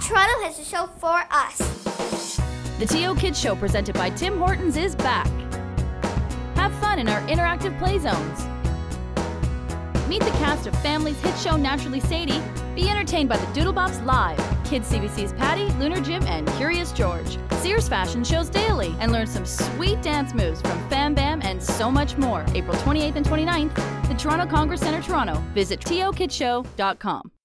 Toronto has a show for us. The TO Kids Show presented by Tim Hortons is back. Have fun in our interactive play zones. Meet the cast of Family's hit show Naturally Sadie. Be entertained by the Doodlebops Live, Kids CBC's Patty, Lunar Jim, and Curious George. Sears fashion shows daily and learn some sweet dance moves from Fam Bam and so much more. April 28th and 29th, the Toronto Congress Centre, Toronto. Visit tokidshow.com.